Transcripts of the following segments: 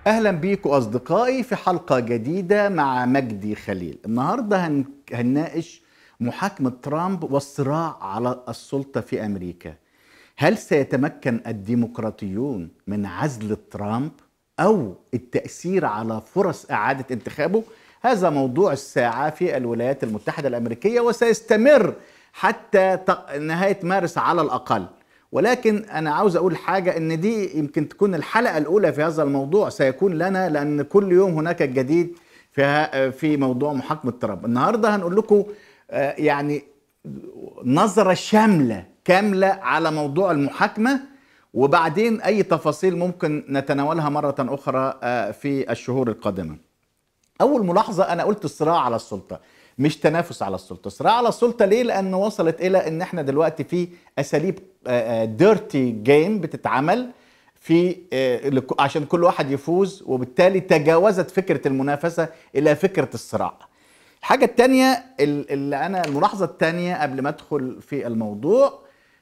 أهلا بيكم أصدقائي في حلقة جديدة مع مجدي خليل. النهاردة هنناقش محاكمة ترامب والصراع على السلطة في أمريكا. هل سيتمكن الديمقراطيون من عزل ترامب أو التأثير على فرص إعادة انتخابه؟ هذا موضوع الساعة في الولايات المتحدة الأمريكية، وسيستمر حتى نهاية مارس على الأقل. ولكن أنا عاوز أقول حاجة، إن دي يمكن تكون الحلقة الأولى في هذا الموضوع سيكون لنا، لأن كل يوم هناك جديد في موضوع محاكمة ترامب. النهاردة هنقول لكم يعني نظرة كاملة على موضوع المحاكمة، وبعدين أي تفاصيل ممكن نتناولها مرة أخرى في الشهور القادمة. أول ملاحظة، أنا قلت صراع على السلطة مش تنافس على السلطة. صراع على السلطة ليه؟ لأن وصلت إلى أن احنا دلوقتي في أساليب ديرتي جيم بتتعمل في عشان كل واحد يفوز، وبالتالي تجاوزت فكرة المنافسة إلى فكرة الصراع. الحاجة التانية الملاحظة التانية قبل ما أدخل في الموضوع،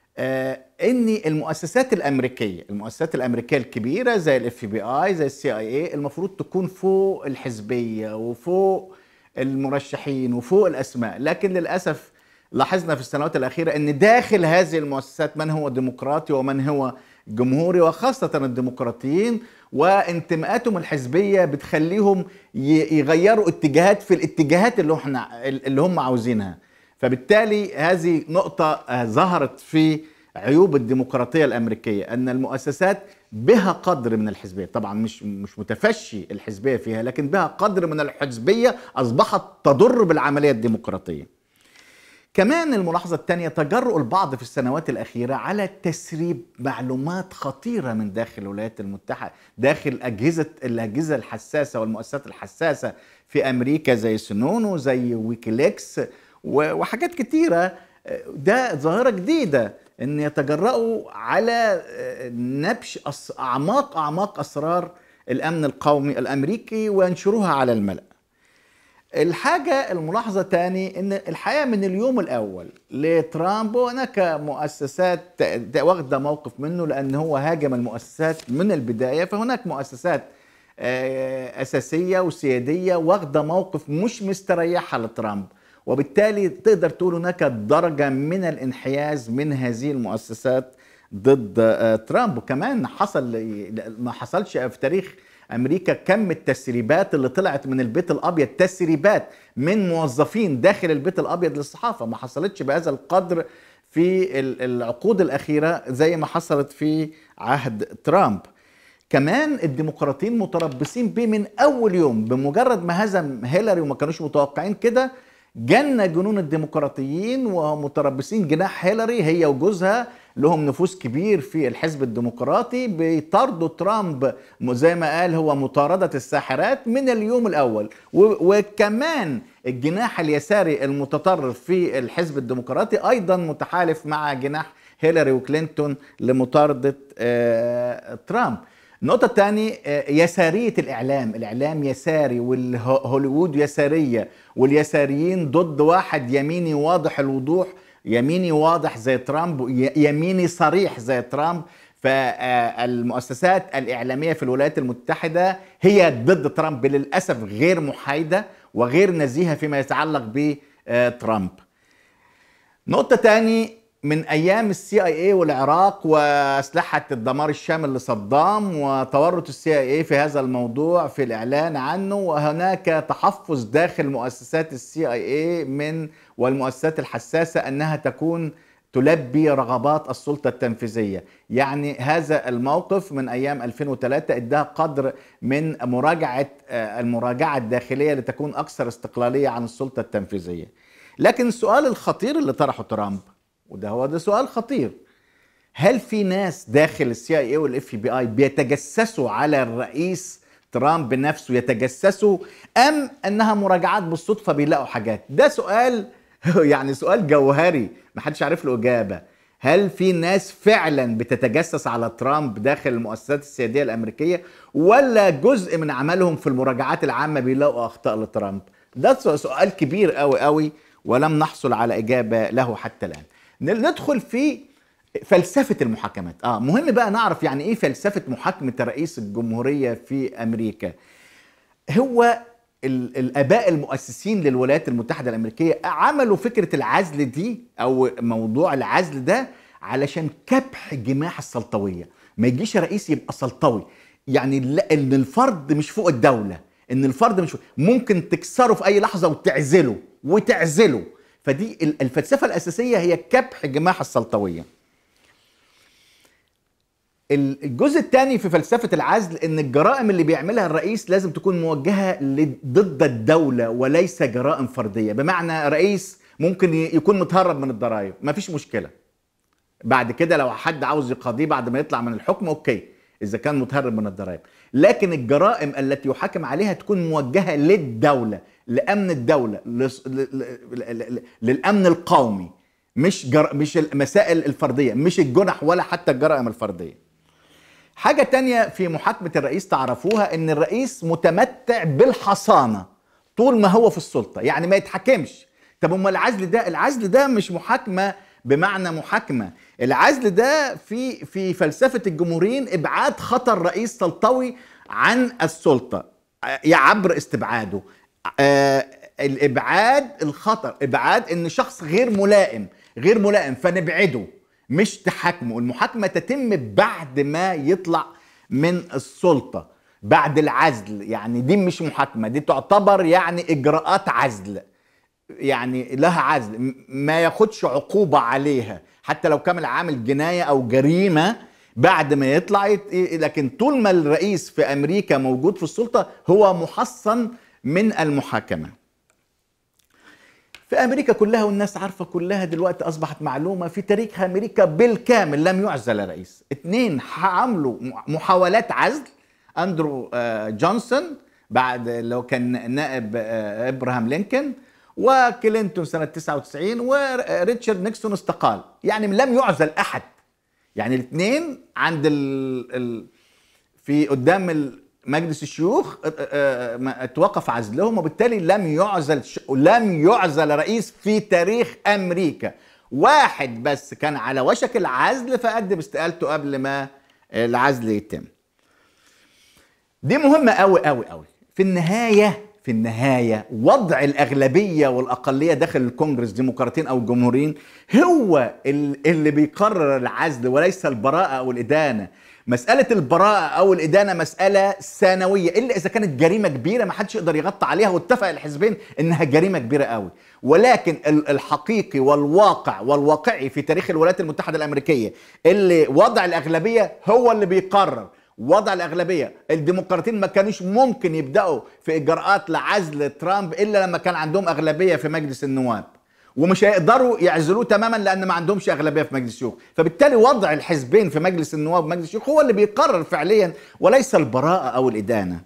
ان المؤسسات الامريكيه الكبيره زي الاف بي اي، زي السي اي اي، المفروض تكون فوق الحزبيه وفوق المرشحين وفوق الاسماء. لكن للاسف لاحظنا في السنوات الاخيره ان داخل هذه المؤسسات من هو ديمقراطي ومن هو جمهوري، وخاصه الديمقراطيين وانتماءاتهم الحزبيه بتخليهم يغيروا اتجاهات في الاتجاهات اللي هم عاوزينها. فبالتالي هذه نقطة ظهرت في عيوب الديمقراطية الأمريكية، أن المؤسسات بها قدر من الحزبية. طبعا مش متفشي الحزبية فيها، لكن بها قدر من الحزبية أصبحت تضر بالعملية الديمقراطية. كمان الملاحظة الثانية، تجرؤ البعض في السنوات الأخيرة على تسريب معلومات خطيرة من داخل الولايات المتحدة، داخل الأجهزة الحساسة والمؤسسات الحساسة في أمريكا، زي سنون وزي ويكيليكس وحاجات كتيرة. ده ظاهرة جديدة، ان يتجرؤوا على نبش اعماق اسرار الامن القومي الامريكي وينشروها على الملأ. الحاجة الملاحظة تاني، ان الحقيقة من اليوم الاول لترامب هناك مؤسسات واخدة موقف منه، لان هو هاجم المؤسسات من البداية. فهناك مؤسسات اساسية وسيادية واخدة موقف مش مستريحة لترامب، وبالتالي تقدر تقول هناك درجة من الانحياز من هذه المؤسسات ضد ترامب. وكمان ما حصلش في تاريخ أمريكا كم التسريبات اللي طلعت من البيت الأبيض، تسريبات من موظفين داخل البيت الأبيض للصحافة، ما حصلتش بهذا القدر في العقود الأخيرة زي ما حصلت في عهد ترامب. كمان الديمقراطيين متربصين بيه من أول يوم، بمجرد ما هزم هيلاري وما كانوش متوقعين كده، جن جنون الديمقراطيين ومتربصين جناح هيلاري هي وجوزها، لهم نفوذ كبير في الحزب الديمقراطي، بيطاردوا ترامب زي ما قال هو مطاردة الساحرات من اليوم الأول. وكمان الجناح اليساري المتطرف في الحزب الديمقراطي أيضا متحالف مع جناح هيلاري وكلينتون لمطاردة ترامب. النقطة الثانية، يسارية الإعلام يساري، والهوليوود يسارية، واليساريين ضد واحد يميني واضح الوضوح، يميني واضح زي ترامب، يميني صريح زي ترامب. فالمؤسسات الإعلامية في الولايات المتحدة هي ضد ترامب، للأسف غير محايدة وغير نزيهة فيما يتعلق بترامب. نقطة تاني، من ايام السي اي اي والعراق واسلحه الدمار الشامل لصدام وتورط السي اي اي في هذا الموضوع في الاعلان عنه، وهناك تحفظ داخل مؤسسات السي اي اي والمؤسسات الحساسه انها تكون تلبي رغبات السلطه التنفيذيه. يعني هذا الموقف من ايام 2003 اداها قدر من المراجعه الداخليه لتكون اكثر استقلاليه عن السلطه التنفيذيه. لكن السؤال الخطير اللي طرحه ترامب، ده سؤال خطير، هل في ناس داخل السي اي اي والاف بي اي بيتجسسوا على الرئيس ترامب نفسه، يتجسسوا، ام انها مراجعات بالصدفه بيلاقوا حاجات؟ ده سؤال يعني سؤال جوهري ما حدش عارف له اجابه. هل في ناس فعلا بتتجسس على ترامب داخل المؤسسات السياديه الامريكيه، ولا جزء من عملهم في المراجعات العامه بيلاقوا اخطاء لترامب؟ ده سؤال كبير قوي قوي، ولم نحصل على اجابه له حتى الان. ندخل في فلسفة المحاكمات. مهم بقى نعرف يعني ايه فلسفة محاكمة رئيس الجمهورية في امريكا. هو الاباء المؤسسين للولايات المتحدة الامريكية عملوا فكرة العزل دي او موضوع العزل ده علشان كبح جماح السلطوية. ما يجيش رئيس يبقى سلطوي، يعني ان الفرد مش فوق الدولة، ان الفرد مش فوق. ممكن تكسره في اي لحظة وتعزله. فدي الفلسفة الاساسية، هي كبح جماح السلطوية. الجزء الثاني في فلسفة العزل ان الجرائم اللي بيعملها الرئيس لازم تكون موجهة ضد الدولة وليس جرائم فردية. بمعنى رئيس ممكن يكون متهرب من الضرائب، مفيش مشكلة، بعد كده لو حد عاوز يقاضيه بعد ما يطلع من الحكم اوكي اذا كان متهرب من الضرائب. لكن الجرائم التي يحاكم عليها تكون موجهة للدولة، لأمن الدولة، للأمن القومي، مش المسائل الفردية، مش الجنح ولا حتى الجرائم الفردية. حاجة تانية في محاكمة الرئيس تعرفوها، ان الرئيس متمتع بالحصانة طول ما هو في السلطة، يعني ما يتحكمش. طب امال العزل ده مش محاكمة بمعنى محاكمة. العزل ده في فلسفة الجمهوريين ابعاد خطر رئيس سلطوي عن السلطة عبر استبعاده. الخطر ابعاد ان شخص غير ملائم فنبعده، مش تحاكمه. المحاكمة تتم بعد ما يطلع من السلطة، بعد العزل. يعني دي مش محاكمة، دي تعتبر يعني إجراءات عزل، يعني لها عزل، ما ياخدش عقوبة عليها حتى لو كان عامل جناية أو جريمة بعد ما يطلع. لكن طول ما الرئيس في أمريكا موجود في السلطة هو محصن من المحاكمة. في أمريكا كلها، والناس عارفة كلها دلوقتي، أصبحت معلومة في تاريخ أمريكا بالكامل لم يعزل رئيس. 2 عملوا محاولات عزل، أندرو جونسون بعد لو كان نائب إبراهام لينكولن، وكلينتون سنة 99، وريتشارد نيكسون استقال. يعني لم يعزل أحد. يعني الاثنين عند في قدام مجلس الشيوخ اتوقف عزلهم، وبالتالي لم يعزل رئيس في تاريخ امريكا. واحد بس كان على وشك العزل فقدم استقالته قبل ما العزل يتم. دي مهمة قوي قوي قوي. في النهاية وضع الأغلبية والأقلية داخل الكونجرس، ديمقراطيين أو جمهوريين، هو اللي بيقرر العزل وليس البراءة أو الإدانة. مسألة البراءة أو الإدانة مسألة ثانوية، إلا إذا كانت جريمة كبيرة ما حدش يقدر يغطي عليها واتفق الحزبين إنها جريمة كبيرة قوي. ولكن الحقيقي والواقعي في تاريخ الولايات المتحدة الأمريكية، اللي وضع الأغلبية هو اللي بيقرر. وضع الأغلبية. الديمقراطيين ما كانوش ممكن يبدأوا في إجراءات لعزل ترامب إلا لما كان عندهم أغلبية في مجلس النواب، ومش هيقدروا يعزلوه تماما لأن ما عندهمش أغلبية في مجلس الشيوخ. فبالتالي وضع الحزبين في مجلس النواب ومجلس الشيوخ هو اللي بيقرر فعليا وليس البراءة أو الإدانة.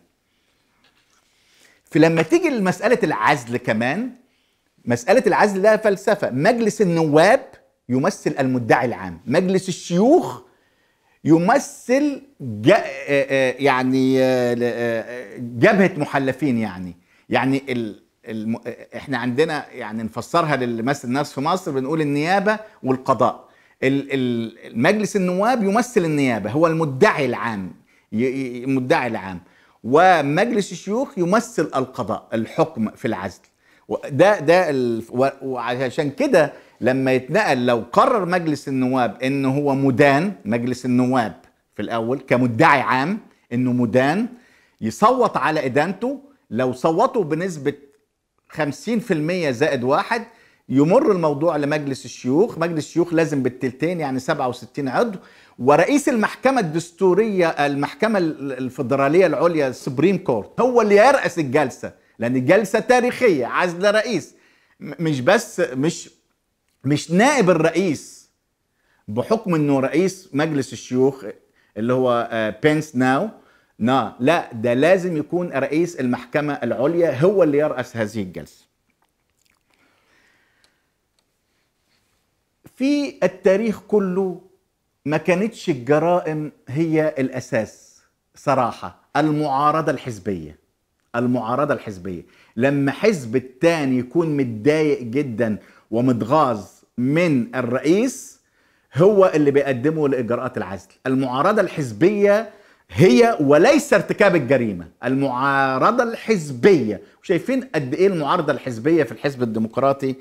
فلما تيجي لمسألة العزل كمان، مسألة العزل لها فلسفة. مجلس النواب يمثل المدعي العام، مجلس الشيوخ يمثل يعني جبهة محلفين. يعني احنا عندنا يعني نفسرها للمثل الناس في مصر بنقول النيابة والقضاء. المجلس النواب يمثل النيابة، هو المدعي العام، ومجلس الشيوخ يمثل القضاء، الحكم في العزل. وعشان كده لما يتنقل، لو قرر مجلس النواب انه هو مدان، مجلس النواب في الاول كمدعي عام انه مدان، يصوت على ادانته. لو صوتوا بنسبة 50% زائد 1، يمر الموضوع لمجلس الشيوخ. مجلس الشيوخ لازم بالتلتين، يعني 67 عضو. ورئيس المحكمة الدستورية، المحكمة الفيدرالية العليا، السبريم كورت، هو اللي يرأس الجلسة، لأن الجلسة تاريخية، عزل رئيس. مش نائب الرئيس بحكم انه رئيس مجلس الشيوخ اللي هو بينس لا، ده لازم يكون رئيس المحكمة العليا هو اللي يرأس هذه الجلسة. في التاريخ كله ما كانتش الجرائم هي الأساس صراحة. المعارضة الحزبية، لما حزب التاني يكون متضايق جدا ومتغاظ من الرئيس، هو اللي بيقدمه لإجراءات العزل. المعارضة الحزبية هي وليس ارتكاب الجريمة، المعارضة الحزبية. وشايفين قد ايه المعارضة الحزبية في الحزب الديمقراطي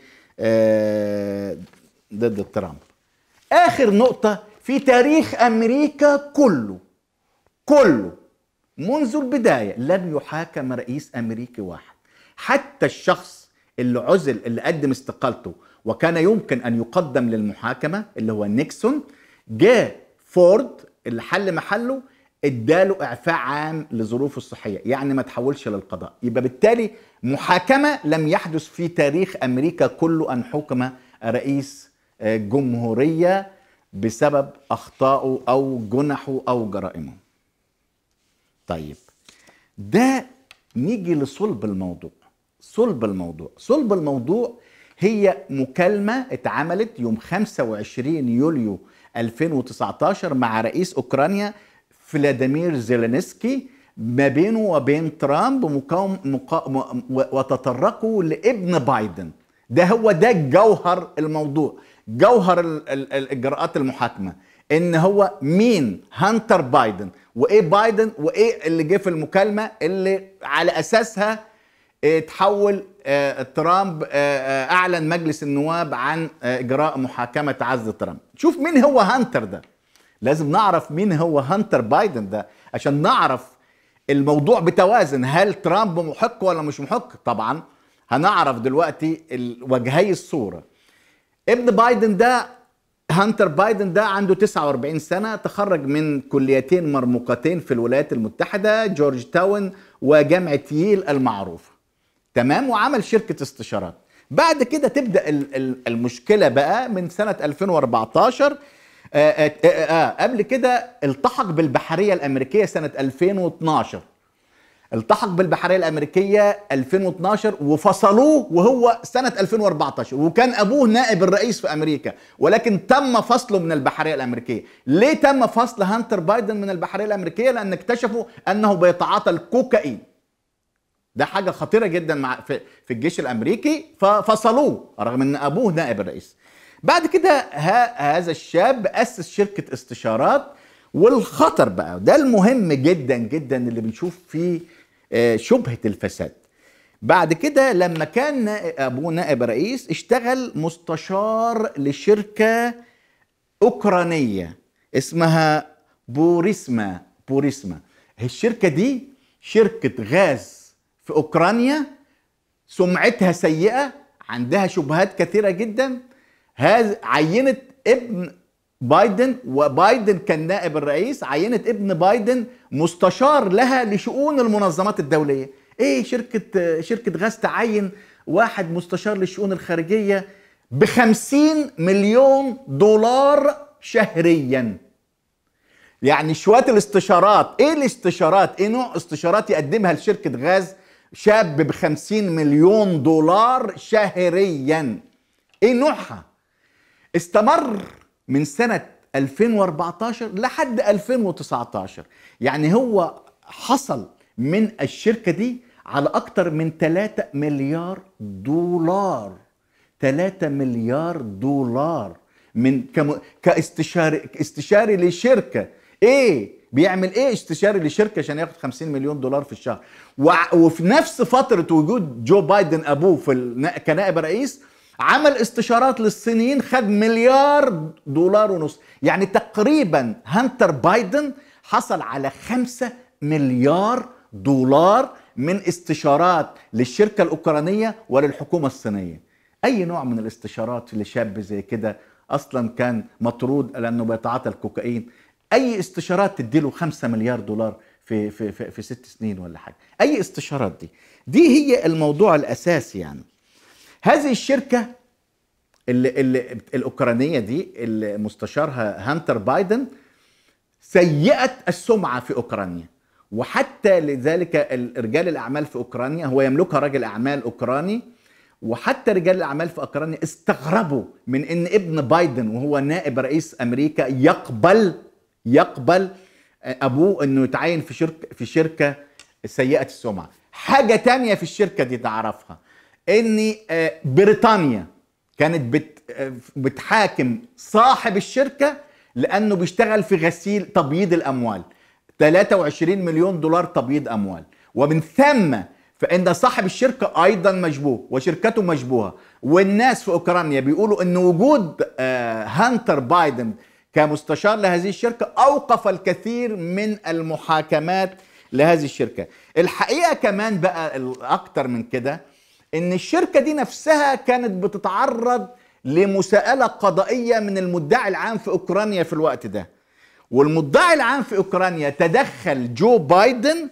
ضد ترامب. آخر نقطة في تاريخ أمريكا كله منذ البداية لم يحاكم رئيس أمريكي واحد. حتى الشخص اللي عزل، اللي قدم استقالته وكان يمكن أن يقدم للمحاكمة، اللي هو نيكسون، جاء فورد اللي حل محله اداله إعفاء عام لظروفه الصحية، يعني ما تحولش للقضاء. يبقى بالتالي محاكمة لم يحدث في تاريخ أمريكا كله أن حكم رئيس جمهورية بسبب أخطائه أو جنحه أو جرائمه. طيب ده نيجي لصلب الموضوع. صلب الموضوع هي مكالمة اتعملت يوم 25 يوليو 2019 مع رئيس أوكرانيا فلاديمير زيلينسكي ما بينه وبين ترامب، وتطرقوا لابن بايدن. ده جوهر الموضوع، جوهر الإجراءات المحاكمة، ان هو مين هانتر بايدن، وايه بايدن، وايه اللي جه في المكالمة اللي على اساسها تحول ترامب اعلن مجلس النواب عن اجراء محاكمة عزل ترامب. شوف مين هو هانتر ده، لازم نعرف مين هو هانتر بايدن ده عشان نعرف الموضوع بتوازن. هل ترامب محق ولا مش محق؟ طبعا هنعرف دلوقتي وجهي الصورة. ابن بايدن ده، هانتر بايدن ده، عنده 49 سنة، تخرج من كليتين مرموقتين في الولايات المتحدة، جورج تاون وجامعة ييل المعروفة، تمام، وعمل شركة استشارات. بعد كده تبدأ المشكلة بقى من سنة 2014. قبل كده التحق بالبحرية الأمريكية سنة 2012، التحق بالبحرية الأمريكية 2012 وفصلوه وهو سنة 2014، وكان أبوه نائب الرئيس في أمريكا، ولكن تم فصله من البحرية الأمريكية. ليه تم فصل هانتر بايدن من البحرية الأمريكية؟ لأن اكتشفوا أنه بيتعاطى الكوكايين. ده حاجة خطيرة جدا في الجيش الأمريكي، ففصلوه رغم أن أبوه نائب الرئيس. بعد كده هذا الشاب أسس شركة استشارات. والخطر بقى ده المهم جدا جدا اللي بنشوف فيه شبهة الفساد. بعد كده لما كان أبوه نائب رئيس اشتغل مستشار لشركة أوكرانية اسمها بوريسما. الشركة دي شركة غاز في أوكرانيا، سمعتها سيئة، عندها شبهات كثيرة جدا. عينت ابن بايدن، وبايدن كان نائب الرئيس، عينت ابن بايدن مستشار لها لشؤون المنظمات الدولية. ايه شركة غاز تعين واحد مستشار للشؤون الخارجية ب50 مليون دولار شهريا؟ يعني شوية الاستشارات. ايه الاستشارات؟ ايه نوع استشارات يقدمها لشركة غاز شاب ب50 مليون دولار شهريا؟ ايه نوعها؟ استمر من سنة 2014 لحد 2019، يعني هو حصل من الشركة دي على أكتر من 3 مليار دولار. 3 مليار دولار من استشاري لشركة. ايه بيعمل ايه استشاري لشركة عشان ياخد 50 مليون دولار في الشهر؟ وفي نفس فترة وجود جو بايدن أبوه كنائب رئيس عمل استشارات للصينيين، خد 1.5 مليار دولار. يعني تقريبا هانتر بايدن حصل على 5 مليار دولار من استشارات للشركة الأوكرانية وللحكومة الصينية. أي نوع من الاستشارات لشاب زي كده أصلا كان مطرود لأنه بيتعاطى الكوكايين؟ أي استشارات تديله 5 مليار دولار في 6 سنين ولا حاجة؟ أي استشارات دي هي الموضوع الأساسي. يعني هذه الشركة اللي الأوكرانية دي اللي مستشارها هانتر بايدن سيئة السمعة في أوكرانيا، وحتى لذلك رجال الأعمال في أوكرانيا، هو يملكها رجل أعمال أوكراني، وحتى رجال الأعمال في أوكرانيا استغربوا من إن ابن بايدن وهو نائب رئيس أمريكا يقبل أبوه إنه يتعين في شركة سيئة السمعة. حاجة تانية في الشركة دي تعرفها، ان بريطانيا كانت بتحاكم صاحب الشركة لأنه بيشتغل في غسيل تبييض الأموال. 23 مليون دولار تبييض أموال، ومن ثم فإن صاحب الشركة أيضا مشبوه وشركته مشبوهة. والناس في أوكرانيا بيقولوا أن وجود هانتر بايدن كمستشار لهذه الشركة أوقف الكثير من المحاكمات لهذه الشركة. الحقيقة كمان بقى الأكتر من كده ان الشركة دي نفسها كانت بتتعرض لمساءلة قضائية من المدعي العام في اوكرانيا في الوقت ده، والمدعي العام في اوكرانيا تدخل جو بايدن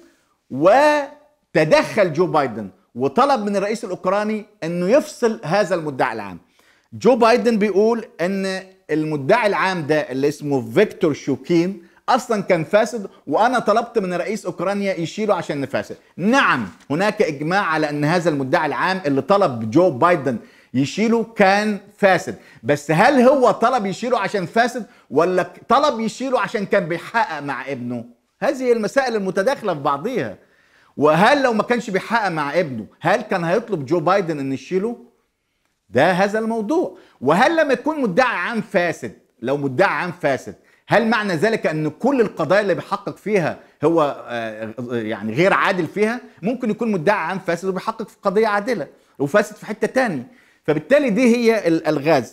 وطلب من الرئيس الاوكراني انه يفصل هذا المدعي العام. جو بايدن بيقول ان المدعي العام ده اللي اسمه فيكتور شوكين اصلا كان فاسد، وانا طلبت من رئيس اوكرانيا يشيله عشان فاسد. نعم، هناك اجماع على ان هذا المدعي العام اللي طلب جو بايدن يشيله كان فاسد، بس هل هو طلب يشيله عشان فاسد ولا طلب يشيله عشان كان بيحقق مع ابنه؟ هذه المسائل المتداخلة في بعضيها. وهل لو ما كانش بيحقق مع ابنه هل كان هيطلب جو بايدن ان يشيله؟ ده هذا الموضوع. وهل لما يكون مدعي عام فاسد، لو مدعي عام فاسد، هل معنى ذلك ان كل القضايا اللي بيحقق فيها هو يعني غير عادل فيها؟ ممكن يكون مدعي عام فاسد وبيحقق في قضية عادلة وفاسد في حتة تاني. فبالتالي دي هي الالغاز.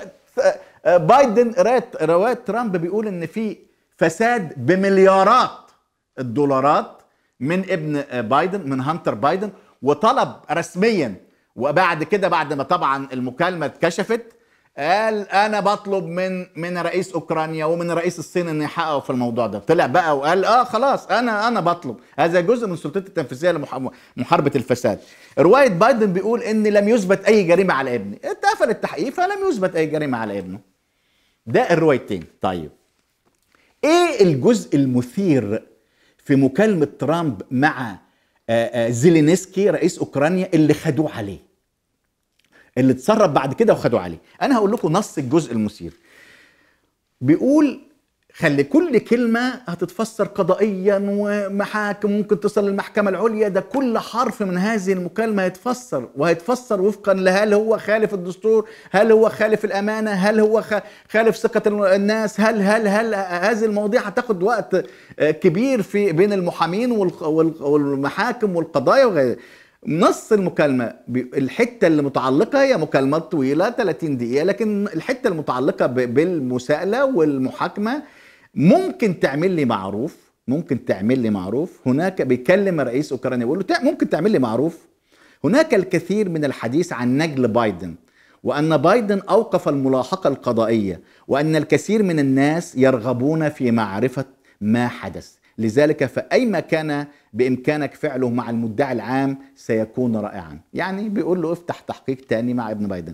بايدن رواية ترامب بيقول ان في فساد بمليارات الدولارات من ابن بايدن، من هانتر بايدن، وطلب رسميا. وبعد كده بعد ما طبعا المكالمة اتكشفت قال انا بطلب من رئيس اوكرانيا ومن رئيس الصين ان يحققوا في الموضوع ده. طلع بقى وقال خلاص انا بطلب. هذا جزء من سلطتي التنفيذيه لمحاربه الفساد. روايه بايدن بيقول ان لم يثبت اي جريمه على ابني، اتقفل التحقيق فلم يثبت اي جريمه على ابنه. ده الروايتين. طيب ايه الجزء المثير في مكالمه ترامب مع زيلينسكي رئيس اوكرانيا اللي خدوه عليه، اللي اتسرب بعد كده وخدوا عليه؟ انا هقول لكم نص الجزء المثير. بيقول خلي كل كلمة هتتفسر قضائيا ومحاكم ممكن تصل للمحكمة العليا، ده كل حرف من هذه المكالمة هيتفسر وفقا لهل هو خالف الدستور، هل هو خالف الأمانة، هل هو خالف ثقة الناس، هل هذه المواضيع هتاخد وقت كبير في بين المحامين والمحاكم والقضايا وغيره. نص المكالمة الحتة اللي متعلقة، هي مكالمات طويلة 30 دقيقة، لكن الحتة المتعلقة بالمساءلة والمحاكمة ممكن تعمل لي معروف. هناك بيكلم رئيس أوكرانيا بيقول له ممكن تعمل لي معروف. هناك الكثير من الحديث عن نجل بايدن، وأن بايدن أوقف الملاحقة القضائية، وأن الكثير من الناس يرغبون في معرفة ما حدث، لذلك فأي ما كان بإمكانك فعله مع المدعي العام سيكون رائعا. يعني بيقول له افتح تحقيق تاني مع ابن بايدن.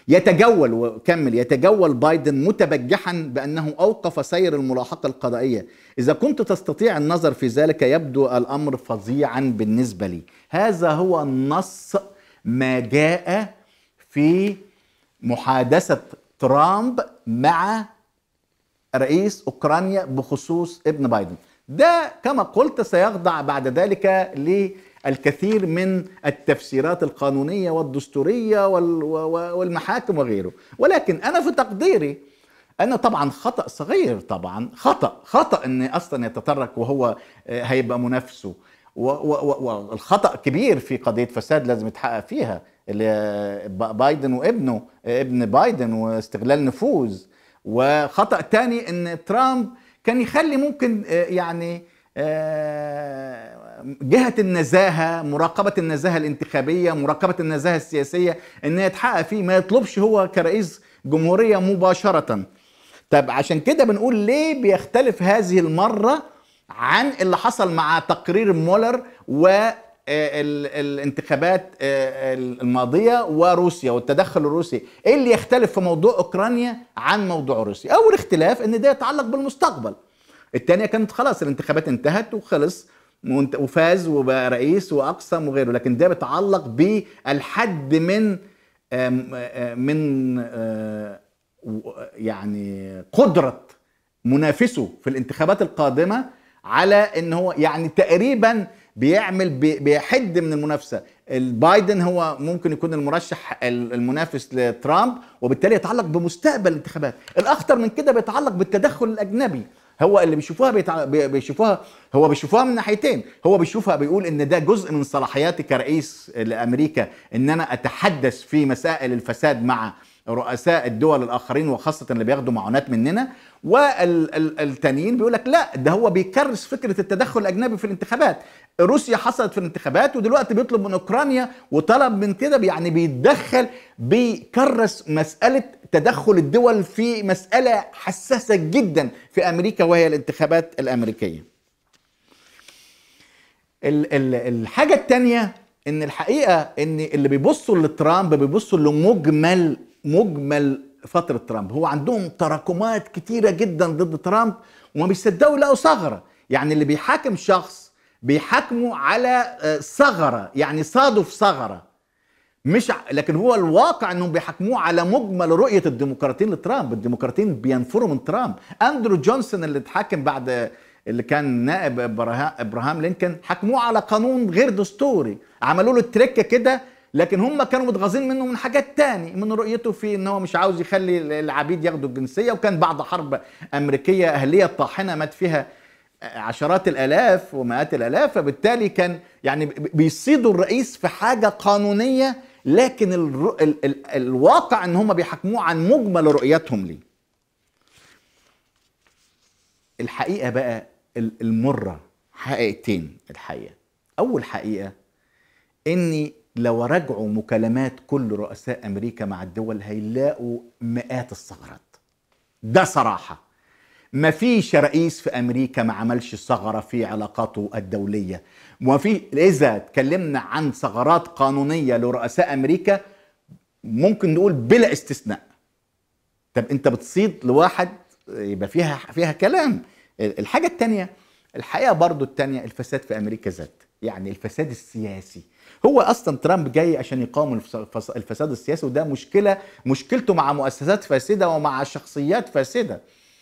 يتجول بايدن متبجحا بأنه أوقف سير الملاحقة القضائية. إذا كنت تستطيع النظر في ذلك يبدو الأمر فظيعا بالنسبة لي. هذا هو النص ما جاء في محادثة ترامب مع رئيس أوكرانيا بخصوص ابن بايدن. ده كما قلت سيخضع بعد ذلك للكثير من التفسيرات القانونية والدستورية والمحاكم وغيره. ولكن أنا في تقديري أنه طبعا خطأ صغير، طبعا خطأ أن أصلا يتطرق وهو هيبقى منافسه، والخطأ كبير في قضية فساد لازم يتحقق فيها، اللي بايدن وابنه ابن بايدن واستغلال نفوذ. وخطأ تاني أن ترامب كان يخلي ممكن يعني جهة النزاهة، مراقبة النزاهة الانتخابية، مراقبة النزاهة السياسية، ان يتحقق فيه، ما يطلبش هو كرئيس جمهورية مباشرة. طب عشان كده بنقول ليه بيختلف هذه المرة عن اللي حصل مع تقرير مولر والانتخابات الماضية وروسيا والتدخل الروسي؟ ايه اللي يختلف في موضوع اوكرانيا عن موضوع روسيا؟ اول اختلاف ان ده يتعلق بالمستقبل. التانية كانت خلاص الانتخابات انتهت وخلص وفاز وبقى رئيس واقسم وغيره، لكن ده بيتعلق بالحد من يعني قدرة منافسه في الانتخابات القادمة على ان هو يعني تقريبا بيحد من المنافسة. بايدن هو ممكن يكون المرشح المنافس لترامب، وبالتالي يتعلق بمستقبل الانتخابات. الاخطر من كده بيتعلق بالتدخل الاجنبي. هو اللي بيشوفوها من ناحيتين. هو بيشوفها بيقول ان ده جزء من صلاحياتي كرئيس لامريكا، ان انا اتحدث في مسائل الفساد مع رؤساء الدول الاخرين، وخاصه اللي بياخدوا معونات مننا. والتانيين بيقول لك لا، ده هو بيكرس فكره التدخل الاجنبي في الانتخابات. روسيا حصلت في الانتخابات، ودلوقتي بيطلب من اوكرانيا وطلب من كده، يعني بيتدخل، بيكرس مساله تدخل الدول في مساله حساسه جدا في امريكا، وهي الانتخابات الامريكيه. الحاجه الثانيه ان الحقيقه ان اللي بيبصوا لترامب بيبصوا مجمل فتره ترامب. هو عندهم تراكمات كتيره جدا ضد ترامب، وما بيصدقوا يلاقوا ثغره. يعني اللي بيحاكم شخص بيحاكموا على ثغره، يعني صادف ثغره، لكن هو الواقع انهم بيحاكموه على مجمل رؤيه الديمقراطيين لترامب. الديمقراطيين بينفروا من ترامب. اندرو جونسون اللي اتحاكم بعد اللي كان نائب ابراهام لينكولن، حكموه على قانون غير دستوري، عملوا له التركه كده، لكن هم كانوا متغاظين منه من حاجات تاني، من رؤيته في ان هو مش عاوز يخلي العبيد ياخدوا الجنسيه، وكان بعد حرب امريكيه اهليه طاحنه مات فيها عشرات الالاف ومئات الالاف. فبالتالي كان يعني بيصيدوا الرئيس في حاجه قانونيه، لكن الواقع ان هم بيحكموه عن مجمل رؤيتهم ليه. الحقيقه بقى المره حقيقتين. الحقيقه اول حقيقه اني لو راجعوا مكالمات كل رؤساء امريكا مع الدول هيلاقوا مئات الثغرات. ده صراحه ما فيش رئيس في امريكا ما عملش ثغره في علاقاته الدوليه. اذا اتكلمنا عن ثغرات قانونيه لرؤساء امريكا ممكن نقول بلا استثناء. طب انت بتصيد لواحد يبقى فيها كلام. الحاجه الثانيه، الحقيقه برضو الثانيه، الفساد في امريكا زاد. يعني الفساد السياسي، هو اصلا ترامب جاي عشان يقاوم الفساد السياسي، وده مشكلته مع مؤسسات فاسده ومع شخصيات فاسده.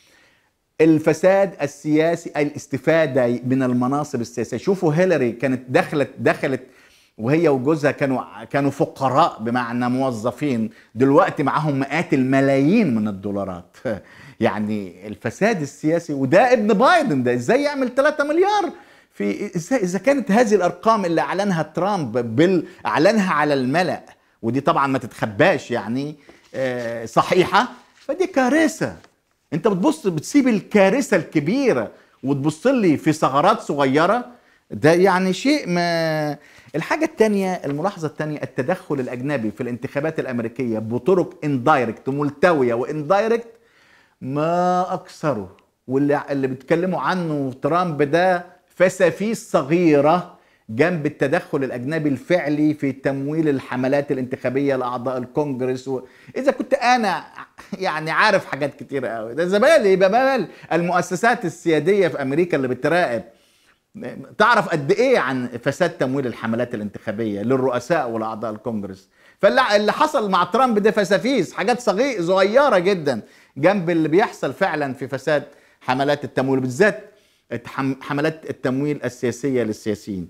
الفساد السياسي، الاستفاده من المناصب السياسيه. شوفوا هيلاري كانت دخلت وهي وجوزها كانوا فقراء بمعنى موظفين، دلوقتي معاهم مئات الملايين من الدولارات. يعني الفساد السياسي، وده ابن بايدن، ده ازاي يعمل 3 مليار في اذا كانت هذه الارقام اللي اعلنها ترامب اعلنها على الملأ، ودي طبعا ما تتخباش يعني صحيحه، فدي كارثه. انت بتسيب الكارثه الكبيره وتبص لي في ثغرات صغيره، ده يعني شيء ما. الحاجه الثانيه، الملاحظه الثانيه، التدخل الاجنبي في الانتخابات الامريكيه بطرق اندايركت، ملتويه واندايركت، ما اكثره. واللي بيتكلموا عنه ترامب ده فسافيس صغيره جنب التدخل الاجنبي الفعلي في تمويل الحملات الانتخابيه لاعضاء الكونجرس. اذا كنت انا يعني عارف حاجات كتيره قوي، ده زمان يبقى مال المؤسسات السياديه في امريكا اللي بتراقب تعرف قد ايه عن فساد تمويل الحملات الانتخابيه للرؤساء ولاعضاء الكونجرس. فاللي حصل مع ترامب ده فسافيس، حاجات صغيره جدا جنب اللي بيحصل فعلا في فساد حملات التمويل، بالذات حملات التمويل السياسيه للسياسيين.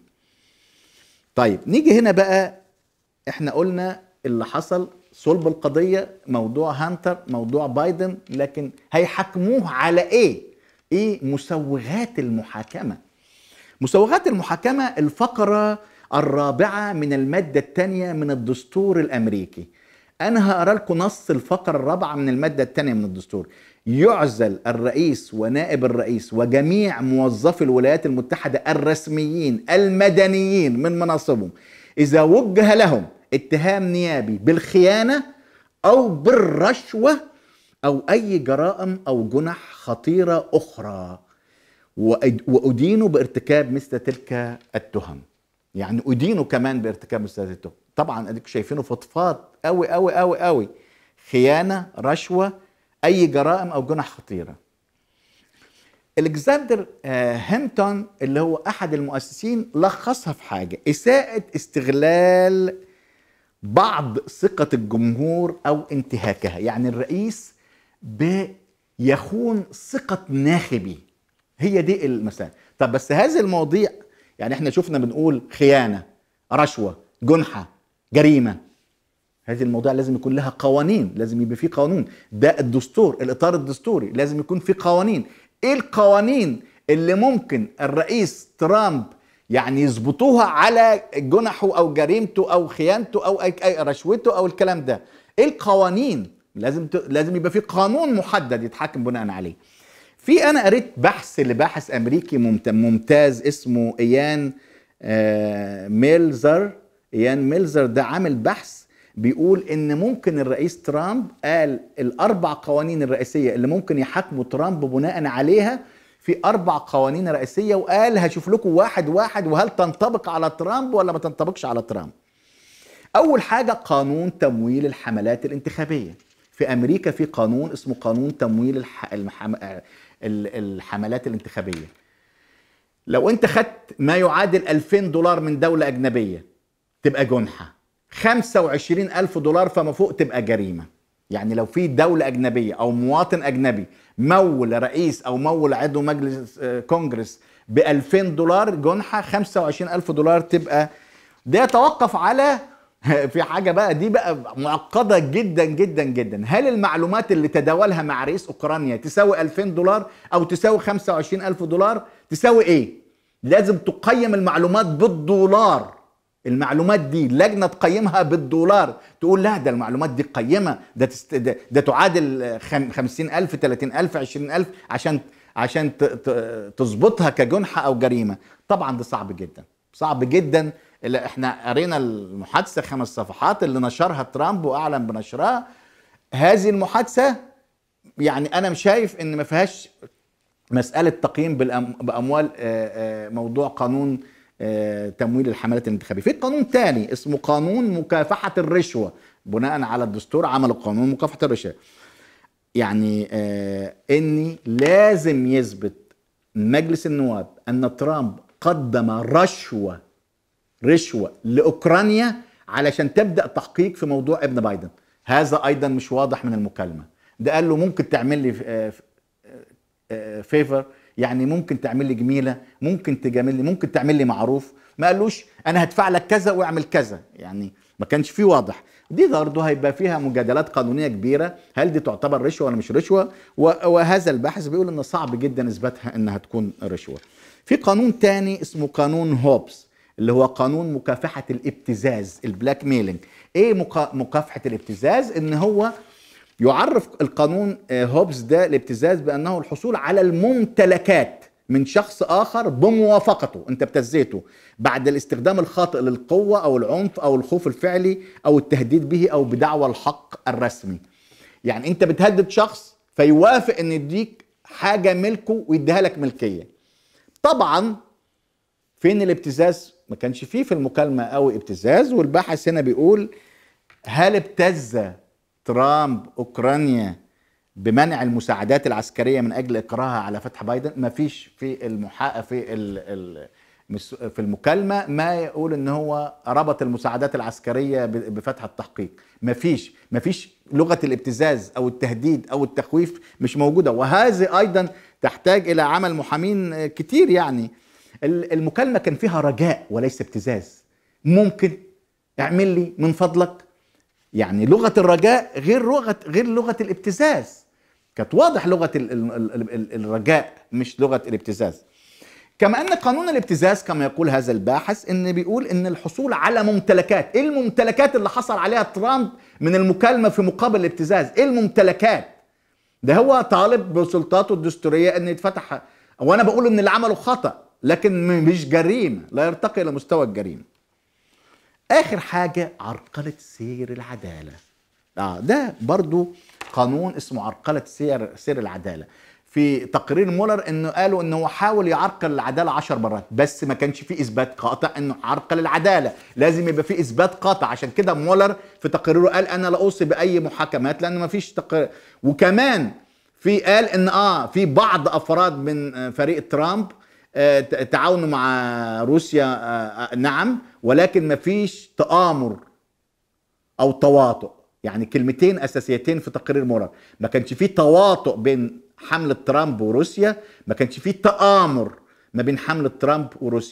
طيب نيجي هنا بقى، احنا قلنا اللي حصل صلب القضيه، موضوع هانتر، موضوع بايدن، لكن هيحكموه على ايه؟ ايه مسوغات المحاكمه؟ مسوغات المحاكمه الفقره الرابعه من الماده الثانيه من الدستور الامريكي. انا هقرا لكم نص الفقره الرابعه من الماده الثانيه من الدستور. يعزل الرئيس ونائب الرئيس وجميع موظفي الولايات المتحده الرسميين المدنيين من مناصبهم اذا وجه لهم اتهام نيابي بالخيانه او بالرشوه او اي جرائم او جنح خطيره اخرى، وادينوا بارتكاب مثل تلك التهم. يعني ادينوا كمان بارتكاب مثل هذه التهم. طبعا اديك شايفينه فضفاض قوي قوي قوي قوي. خيانه، رشوه، اي جرائم او جنح خطيره. الكسندر هامilton اللي هو احد المؤسسين لخصها في حاجه: اساءة استغلال بعض ثقة الجمهور او انتهاكها. يعني الرئيس بيخون ثقة ناخبي، هي دي المسألة. طب بس هذه المواضيع، يعني احنا شفنا بنقول خيانة، رشوة، جنحة، جريمة. هذه الموضوع لازم يكون لها قوانين، لازم يبقى فيه قانون. ده الدستور، الإطار الدستوري لازم يكون فيه قوانين. ايه القوانين اللي ممكن الرئيس ترامب يعني يظبطوها على جنحه او جريمته او خيانته او أي رشوته او الكلام ده؟ ايه القوانين؟ لازم يبقى فيه قانون محدد يتحكم بناء عليه. انا قريت بحث لباحث امريكي ممتاز اسمه ايان ميلزر. ده عامل بحث بيقول ان ممكن الرئيس ترامب قال الاربع قوانين الرئيسيه اللي ممكن يحاكموا ترامب بناء عليها، في 4 قوانين رئيسيه، وقال هشوف لكم واحد واحد وهل تنطبق على ترامب ولا ما تنطبقش على ترامب. اول حاجه قانون تمويل الحملات الانتخابيه. في امريكا في قانون اسمه قانون تمويل الحملات الانتخابيه. لو انت خدت ما يعادل $2000 من دوله اجنبيه تبقى جنحه، $25,000 فما فوق تبقى جريمه. يعني لو في دوله اجنبيه او مواطن اجنبي مول رئيس او مول عضو مجلس كونجرس $2000 جنحه، $25,000 تبقى. ده يتوقف على في حاجة بقى، دي بقى معقدة جدا جدا جدا. هل المعلومات اللي تداولها مع رئيس أوكرانيا تساوي $2000 أو تساوي $25,000؟ تساوي إيه؟ لازم تقيم المعلومات بالدولار. المعلومات دي لجنة تقيمها بالدولار، تقول لا ده المعلومات دي قيمة، ده تعادل 50,000 30,000 20,000 عشان تظبطها كجنحة أو جريمة. طبعا ده صعب جدا، صعب جدا. احنا قرينا المحادثة 5 صفحات اللي نشرها ترامب واعلن بنشرها. هذه المحادثة يعني انا مش شايف ان ما فيهاش مسألة تقييم بأموال، موضوع قانون تمويل الحملات الانتخابية. في قانون تاني اسمه قانون مكافحة الرشوة، بناء على الدستور عملوا قانون مكافحة الرشوة. يعني اني لازم يثبت مجلس النواب ان ترامب قدم رشوة لأوكرانيا علشان تبدأ تحقيق في موضوع ابن بايدن. هذا أيضا مش واضح من المكالمة. ده قال له ممكن تعمل لي فيفر، يعني ممكن تعمل لي جميلة، ممكن تجامل لي، ممكن تعمل لي معروف. ما قالوش أنا هدفع لك كذا واعمل كذا، يعني ما كانش فيه واضح. دي برضه هيبقى فيها مجادلات قانونية كبيرة، هل دي تعتبر رشوة ولا مش رشوة؟ وهذا الباحث بيقول إن صعب جدا إثباتها إنها تكون رشوة. في قانون تاني اسمه قانون هوبس، اللي هو قانون مكافحة الابتزاز، البلاك ميلينج. ايه مكافحة الابتزاز؟ ان هو يعرف القانون هوبس ده الابتزاز بانه الحصول على الممتلكات من شخص اخر بموافقته، انت ابتزيته بعد الاستخدام الخاطئ للقوة او العنف او الخوف الفعلي او التهديد به او بدعوى الحق الرسمي. يعني انت بتهدد شخص فيوافق ان يديك حاجة ملكه ويديها لك ملكية. طبعا فين الابتزاز؟ ما كانش فيه في المكالمة قوي ابتزاز. والباحث هنا بيقول هل ابتز ترامب أوكرانيا بمنع المساعدات العسكرية من أجل إكراهها على فتح بايدن؟ ما فيش في المكالمة ما يقول إن هو ربط المساعدات العسكرية بفتح التحقيق. ما فيش لغة الابتزاز أو التهديد أو التخويف، مش موجودة. وهذه أيضا تحتاج إلى عمل محامين كتير. يعني المكالمة كان فيها رجاء وليس ابتزاز. ممكن اعمل لي من فضلك، يعني لغة الرجاء غير لغة الابتزاز. كانت واضح لغة الرجاء مش لغة الابتزاز. كما ان قانون الابتزاز كما يقول هذا الباحث ان بيقول ان الحصول على ممتلكات. ايه الممتلكات اللي حصل عليها ترامب من المكالمة في مقابل الابتزاز؟ ايه الممتلكات؟ ده هو طالب بسلطاته الدستورية ان يتفتح. وانا بقول ان اللي عمله خطأ لكن مش جريمة، لا يرتقي إلى مستوى الجريمة. آخر حاجة عرقلة سير العدالة. ده برضو قانون اسمه عرقلة سير العدالة. في تقرير مولر انه قالوا انه حاول يعرقل العدالة 10 مرات بس ما كانش فيه اثبات قاطع انه عرقل العدالة. لازم يبقى فيه اثبات قاطع. عشان كده مولر في تقريره قال انا لا اوصي باي محاكمات لان ما فيش تقرير. وكمان قال ان في بعض افراد من فريق ترامب تعاونوا مع روسيا، نعم، ولكن ما فيش تآمر او تواطؤ. يعني كلمتين اساسيتين في تقرير مولر، ما كانش فيه تواطؤ بين حملة ترامب وروسيا، ما كانش فيه تآمر ما بين حملة ترامب وروسيا.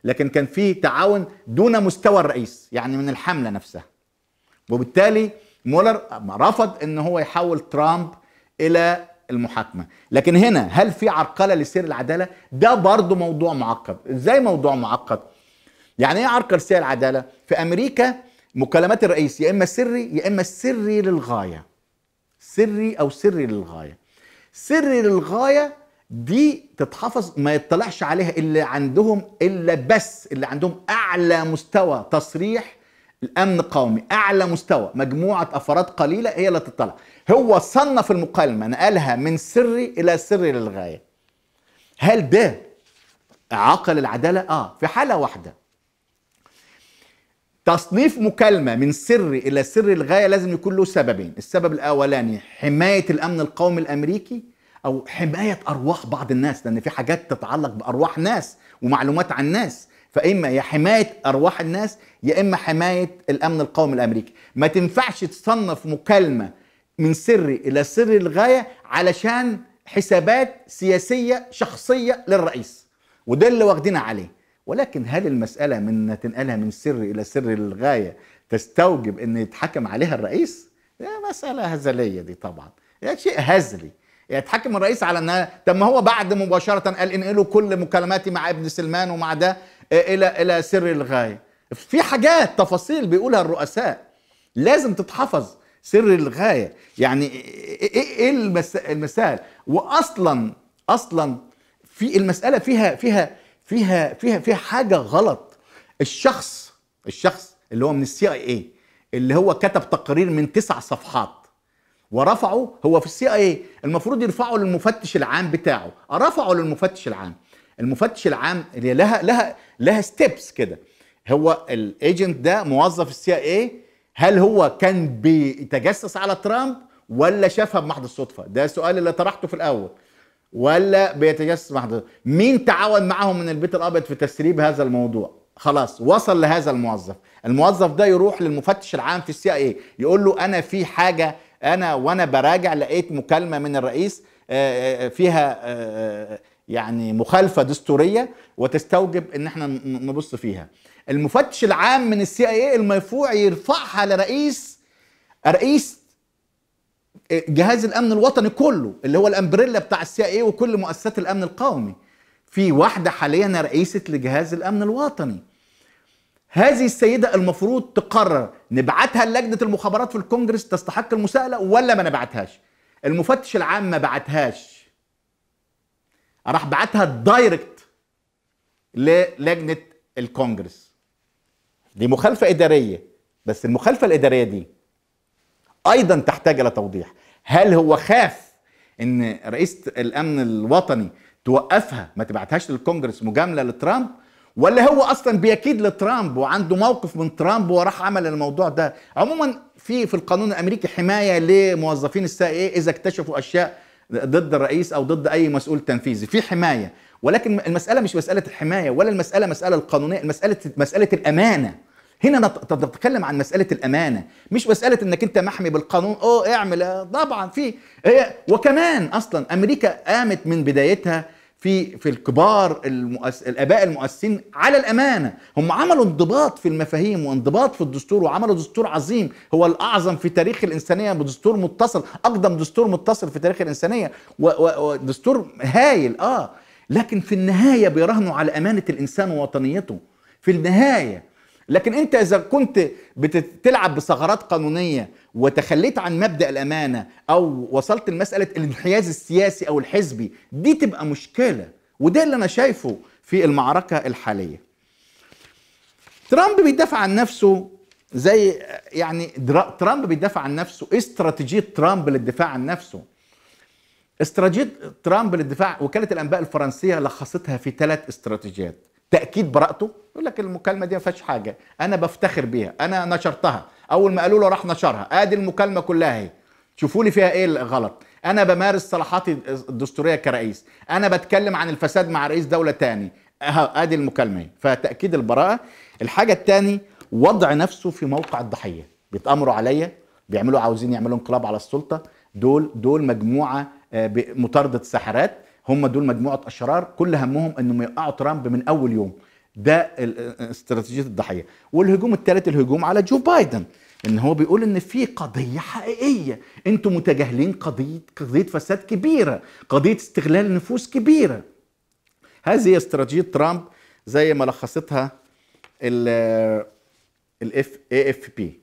لكن كان في تعاون دون مستوى الرئيس، يعني من الحملة نفسها. وبالتالي مولر رفض ان هو يحول ترامب الى المحاكمة. لكن هنا هل في عرقلة لسير العدالة؟ ده برضو موضوع معقد. ازاي موضوع معقد؟ يعني ايه عرقلة سير العدالة؟ في امريكا مكالمات الرئيس يا اما سري يا اما سري للغاية. سري او سري للغاية. سري للغاية دي تتحفظ، ما يطلعش عليها اللي عندهم، الا بس اللي عندهم اعلى مستوى تصريح الامن القومي، اعلى مستوى، مجموعة افراد قليلة هي اللي تطلع. هو صنف المكالمة، نقلها من سري الى سري للغاية. هل ده عقل العدالة؟ في حالة واحدة. تصنيف مكالمة من سري إلى سري للغاية لازم يكون له سببين. السبب الأولاني حماية الأمن القومي الأمريكي، أو حماية أرواح بعض الناس، لأن في حاجات تتعلق بأرواح ناس ومعلومات عن ناس، فإما يا حماية أرواح الناس يا إما حماية الأمن القومي الأمريكي. ما تنفعش تصنف مكالمة من سري إلى سري للغاية علشان حسابات سياسية شخصية للرئيس، وده اللي واخدين عليه. ولكن هل المسألة من تنقلها من سر إلى سر للغاية تستوجب أن يتحكم عليها الرئيس؟ مسألة هزلية دي طبعا، شيء هزلي. يتحكم الرئيس على أنها، طب ما هو بعد مباشرة قال انقلوا كل مكالماتي مع ابن سلمان ومع ده إلى سر للغاية. في حاجات تفاصيل بيقولها الرؤساء لازم تتحفظ سر للغاية. يعني إيه المسائل؟ وأصلا في المسألة فيها حاجة غلط. الشخص اللي هو من CIA اللي هو كتب تقرير من 9 صفحات ورفعه، هو في CIA المفروض يرفعه للمفتش العام بتاعه، رفعه للمفتش العام. المفتش العام اللي لها ستيبس كده. هو الايجنت ده موظف CIA، هل هو كان بيتجسس على ترامب ولا شافها بمحض الصدفة؟ ده السؤال اللي طرحته في الأول. ولا بيتجسس محضر؟ مين تعاون معهم من البيت الابيض في تسريب هذا الموضوع؟ خلاص وصل لهذا الموظف ده يروح للمفتش العام في CIA يقول له انا في حاجه، وانا براجع لقيت مكالمه من الرئيس فيها يعني مخالفه دستوريه وتستوجب ان احنا نبص فيها. المفتش العام من CIA المرفوع يرفعها لرئيس جهاز الامن الوطني كله، اللي هو الامبريلا بتاع CIA وكل مؤسسات الامن القومي. في واحده حاليا رئيسه لجهاز الامن الوطني. هذه السيده المفروض تقرر نبعتها لجنه المخابرات في الكونجرس تستحق المساءله ولا ما نبعتهاش. المفتش العام ما بعتهاش، راح بعتها دايركت للجنه الكونجرس. دي مخالفه اداريه، بس المخالفه الاداريه دي ايضا تحتاج الى توضيح. هل هو خاف ان رئيسة الامن الوطني توقفها ما تبعتهاش للكونجرس مجاملة لترامب، ولا هو اصلا بيكيد لترامب وعنده موقف من ترامب وراح عمل الموضوع ده؟ عموما في القانون الامريكي حماية لموظفين CIA اذا اكتشفوا اشياء ضد الرئيس او ضد اي مسؤول تنفيذي، في حماية. ولكن المسألة مش مسألة الحماية ولا المسألة القانونية، مسألة الامانة. هنا نتكلم عن مسألة الأمانة، مش مسألة انك انت محمي بالقانون اعمل. طبعا هي وكمان اصلا امريكا قامت من بدايتها في الكبار الاباء المؤسسين على الامانه. هم عملوا انضباط في المفاهيم وانضباط في الدستور، وعملوا دستور عظيم هو الاعظم في تاريخ الانسانيه، بدستور متصل، اقدم دستور متصل في تاريخ الانسانيه، ودستور هايل. لكن في النهايه بيراهنوا على امانه الانسان ووطنيته في النهايه. لكن انت اذا كنت بتلعب بثغرات قانونيه وتخليت عن مبدأ الامانه او وصلت لمساله الانحياز السياسي او الحزبي، دي تبقى مشكله. وده اللي انا شايفه في المعركه الحاليه. ترامب بيدافع عن نفسه ترامب بيدافع عن نفسه. ايه استراتيجيه ترامب للدفاع عن نفسه؟ استراتيجيه ترامب للدفاع وكاله الانباء الفرنسيه لخصتها في 3 استراتيجيات. تأكيد براءته، يقول لك المكالمة دي ما فيهاش حاجة، أنا بفتخر بيها، أنا نشرتها، أول ما قالوا له راح نشرها، آدي المكالمة كلها اهي، شوفوا لي فيها إيه الغلط، أنا بمارس صلاحاتي الدستورية كرئيس، أنا بتكلم عن الفساد مع رئيس دولة تاني، آدي المكالمة اهي. فتأكيد البراءة. الحاجة التاني وضع نفسه في موقع الضحية. بيتأمروا عليا، عاوزين يعملوا انقلاب على السلطة، دول مجموعة مطاردة ساحرات، هم دول مجموعة أشرار كل همهم أنهم يوقعوا ترامب من أول يوم. ده استراتيجيه الضحيه. والهجوم الثالث الهجوم على جو بايدن، ان هو بيقول ان في قضيه حقيقيه، انتم متجاهلين قضيه فساد كبيره، قضيه استغلال نفوذ كبيره. هذه استراتيجيه ترامب زي ما لخصتها الاف اي اف بي.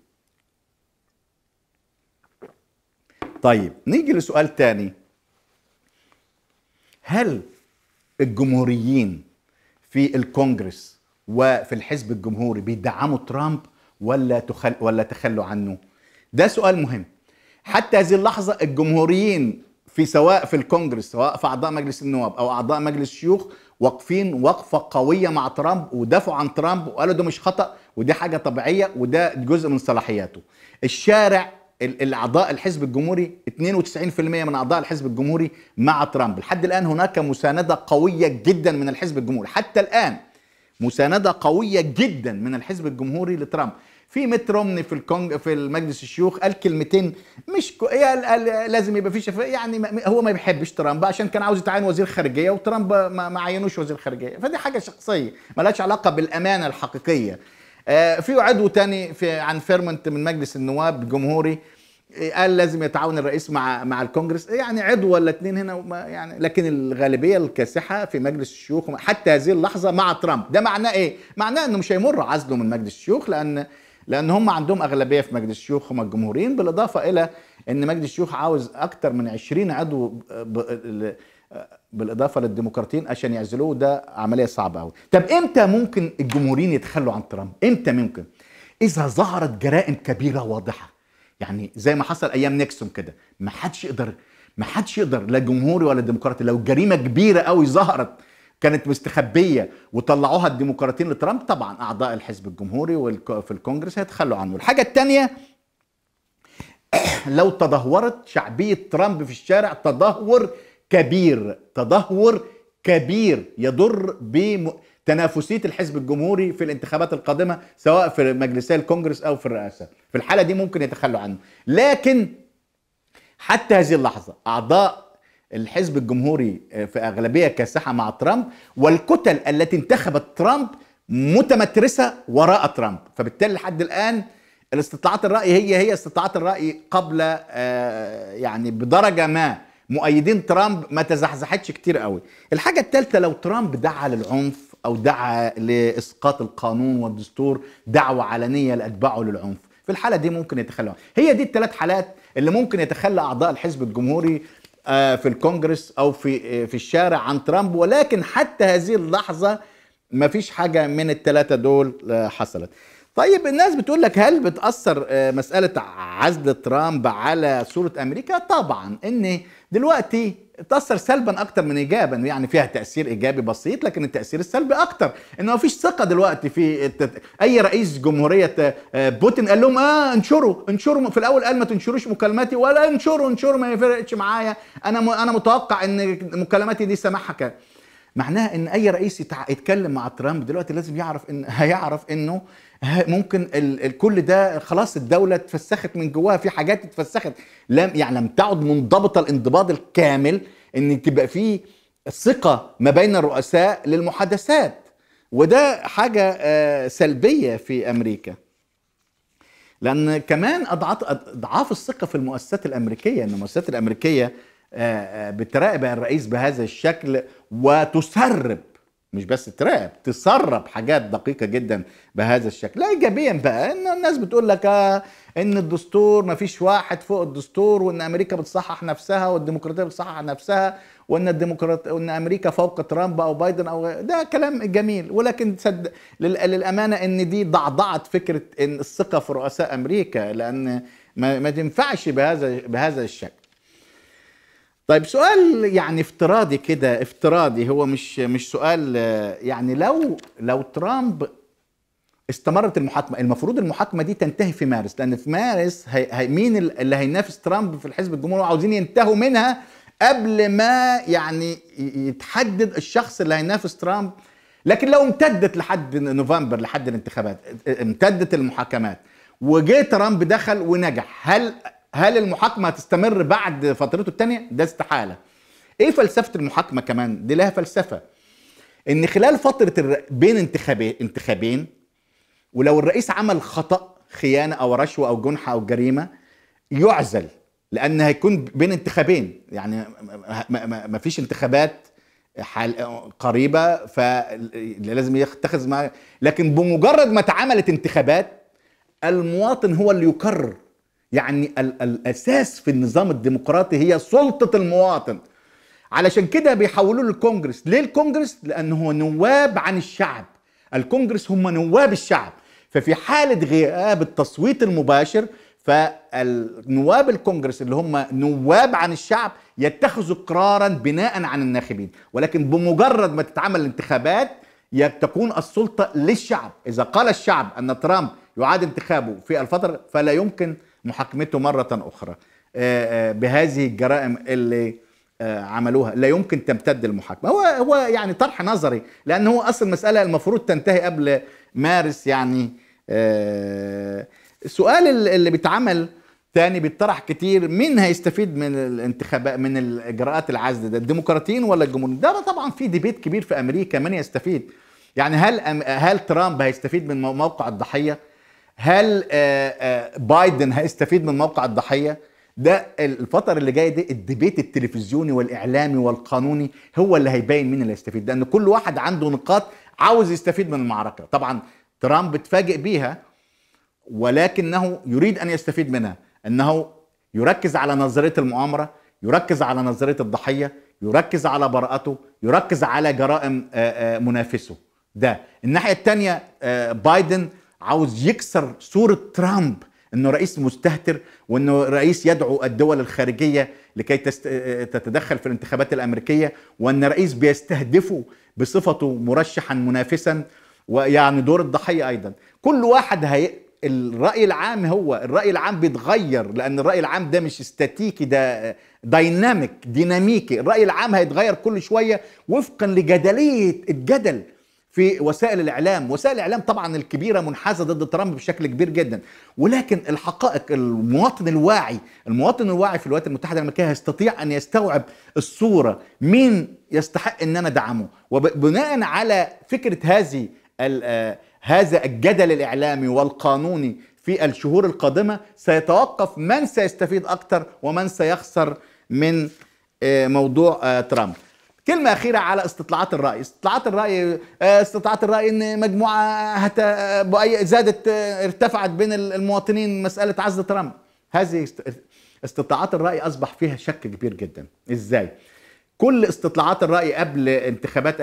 طيب نيجي لسؤال تاني، هل الجمهوريين في الكونجرس وفي الحزب الجمهوري بيدعموا ترامب ولا تخلوا عنه؟ ده سؤال مهم. حتى هذه اللحظة الجمهوريين سواء في الكونجرس، سواء في أعضاء مجلس النواب أو أعضاء مجلس الشيوخ، واقفين وقفة قوية مع ترامب ودافعوا عن ترامب وقالوا ده مش خطأ ودي حاجة طبيعية وده جزء من صلاحياته. الشارع الأعضاء الحزب الجمهوري 92% من أعضاء الحزب الجمهوري مع ترامب. لحد الآن هناك مساندة قوية جدا من الحزب الجمهوري، حتى الآن مساندة قوية جدا من الحزب الجمهوري لترامب. في ميت رومني في المجلس الشيوخ قال كلمتين مش لازم يبقى في شفاء، يعني هو ما بيحبش ترامب عشان كان عاوز يتعين وزير خارجيه وترامب ما عينوش وزير خارجيه، فدي حاجه شخصيه ما لهاش علاقه بالامانه الحقيقيه. في عضو تاني عن فيرمنت من مجلس النواب جمهوري قال لازم يتعاون الرئيس مع الكونجرس، يعني عضو ولا اتنين هنا يعني، لكن الغالبيه الكاسحه في مجلس الشيوخ حتى هذه اللحظه مع ترامب. ده معناه ايه؟ معناه انه مش هيمر عزله من مجلس الشيوخ، لان هم عندهم اغلبيه في مجلس الشيوخ هم الجمهوريين، بالاضافه الى ان مجلس الشيوخ عاوز اكتر من 20 عضو بالاضافه للديمقراطيين عشان يعزلوه، ده عمليه صعبه قوي. طب امتى ممكن الجمهوريين يتخلوا عن ترامب؟ امتى ممكن؟ اذا ظهرت جرائم كبيره واضحه، يعني زي ما حصل ايام نيكسون كده. ما حدش يقدر لا جمهوري ولا ديمقراطي، لو جريمه كبيره قوي ظهرت كانت مستخبيه وطلعوها الديمقراطيين لترامب، طبعا اعضاء الحزب الجمهوري في الكونجرس هيتخلوا عنه. الحاجه الثانيه، لو تدهورت شعبيه ترامب في الشارع تدهور كبير يضر بتنافسيه الحزب الجمهوري في الانتخابات القادمه، سواء في مجلسي الكونجرس او في الرئاسه. في الحاله دي ممكن يتخلوا عنه. لكن حتى هذه اللحظه اعضاء الحزب الجمهوري في اغلبيه كاسحه مع ترامب، والكتل التي انتخبت ترامب متمترسه وراء ترامب، فبالتالي لحد الان الاستطلاعات الرأي هي استطلاعات الرأي قبل يعني بدرجة ما مؤيدين ترامب ما تزحزحتش كتير قوي. الحاجة الثالثة، لو ترامب دعا للعنف أو دعا لإسقاط القانون والدستور دعوة علنية لأتباعه للعنف، في الحالة دي ممكن يتخلوا. هي دي الثلاث حالات اللي ممكن يتخلى أعضاء الحزب الجمهوري في الكونجرس أو في الشارع عن ترامب، ولكن حتى هذه اللحظة ما فيش حاجة من الثلاثة دول حصلت. طيب الناس بتقول لك هل بتأثر مسألة عزل ترامب على صورة أمريكا؟ طبعا، إن دلوقتي تأثر سلبا أكتر من إيجابا، يعني فيها تأثير إيجابي بسيط لكن التأثير السلبي أكتر، إنه ما فيش ثقة دلوقتي في أي رئيس جمهورية. بوتين قال لهم انشروا، في الأول قال ما تنشروش مكالماتي، ولا انشروا ما يفرقش معايا، أنا متوقع إن مكالماتي دي سامحها. معناها ان اي رئيس يتكلم مع ترامب دلوقتي لازم هيعرف انه ممكن كل ده خلاص الدولة اتفسخت من جواها، في حاجات اتفسخت، لم تعد منضبطة الانضباط الكامل ان تبقى فيه ثقة ما بين الرؤساء للمحادثات، وده حاجة سلبية في امريكا. لان كمان اضعاف الثقة في المؤسسات الامريكية، ان المؤسسات الامريكية بتراقب الرئيس بهذا الشكل وتسرب، مش بس تراقب، تسرب حاجات دقيقة جدا بهذا الشكل. لا ايجابيا بقى ان الناس بتقول لك ان الدستور ما فيش واحد فوق الدستور، وان امريكا بتصحح نفسها والديمقراطية بتصحح نفسها، وان امريكا فوق ترامب او بايدن ده كلام جميل، ولكن للامانة ان دي ضعضعت فكرة ان الثقة في رؤساء امريكا، لان ما تنفعش بهذا الشكل. طيب سؤال يعني افتراضي كده، هو مش سؤال، يعني لو ترامب استمرت المحاكمة، المفروض المحاكمة دي تنتهي في مارس، لأن في مارس مين اللي هينافس ترامب في الحزب الجمهوري، وعاوزين ينتهوا منها قبل ما يعني يتحدد الشخص اللي هينافس ترامب. لكن لو امتدت لحد نوفمبر، لحد الانتخابات، امتدت المحاكمات وجه ترامب دخل ونجح، هل المحاكمة هتستمر بعد فترته الثانية؟ ده استحالة. ايه فلسفة المحاكمة كمان؟ دي لها فلسفة. ان خلال فتره بين انتخابين، ولو الرئيس عمل خطأ، خيانه او رشوه او جنحه او جريمه، يعزل، لان هيكون بين انتخابين، يعني ما فيش انتخابات قريبه، فلازم يتخذ معاه. لكن بمجرد ما اتعملت انتخابات، المواطن هو اللي يقرر. يعني الاساس في النظام الديمقراطي هي سلطه المواطن. علشان كده بيحولوه للكونجرس. ليه الكونجرس؟ لانه هو نواب عن الشعب. الكونجرس هم نواب الشعب. ففي حالة غياب التصويت المباشر، فالنواب الكونجرس اللي هم نواب عن الشعب يتخذوا قرارا بناء عن الناخبين. ولكن بمجرد ما تتعمل الانتخابات تكون السلطة للشعب. إذا قال الشعب أن ترامب يعاد انتخابه في الفترة، فلا يمكن محاكمته مرة أخرى بهذه الجرائم اللي عملوها. لا يمكن تمتد المحاكمة. هو يعني طرح نظري، لأنه هو أصل المسألة المفروض تنتهي قبل مارس. يعني السؤال اللي بيتعمل تاني بيطرح كتير: مين هيستفيد من الانتخابات، من الإجراءات العزل ده، الديمقراطيين ولا الجمهوريين؟ ده طبعا في ديبيت كبير في أمريكا من يستفيد. يعني هل ترامب هيستفيد من موقع الضحية؟ هل بايدن هيستفيد من موقع الضحية؟ ده الفترة اللي جاية دي الديبيت التلفزيوني والإعلامي والقانوني هو اللي هيبين مين اللي هيستفيد، لأن كل واحد عنده نقاط عاوز يستفيد من المعركة. طبعا ترامب اتفاجئ بيها، ولكنه يريد أن يستفيد منها، أنه يركز على نظرية المؤامرة، يركز على نظرية الضحية، يركز على براءته، يركز على جرائم منافسه. ده الناحية التانية بايدن عاوز يكسر صورة ترامب انه رئيس مستهتر، وانه رئيس يدعو الدول الخارجية لكي تتدخل في الانتخابات الامريكية، وان رئيس بيستهدفه بصفته مرشحا منافسا، ويعني دور الضحية ايضا. كل واحد الرأي العام، هو الرأي العام بيتغير، لان الرأي العام ده مش استاتيكي، ده ديناميكي. الرأي العام هيتغير كل شوية وفقا لجدلية الجدل في وسائل الإعلام. وسائل الإعلام طبعا الكبيرة منحازة ضد ترامب بشكل كبير جدا، ولكن الحقائق، المواطن الواعي في الولايات المتحدة الأمريكية يستطيع أن يستوعب الصورة، مين يستحق أن أنا أدعمه. وبناء على فكرة هذا الجدل الإعلامي والقانوني في الشهور القادمة سيتوقف من سيستفيد أكثر ومن سيخسر من موضوع ترامب. كلمة أخيرة على استطلاعات الرأي. استطلاعات الرأي إن مجموعة زادت، ارتفعت بين المواطنين مسألة عزل ترامب. هذه استطلاعات الرأي أصبح فيها شك كبير جدا. إزاي؟ كل استطلاعات الرأي قبل انتخابات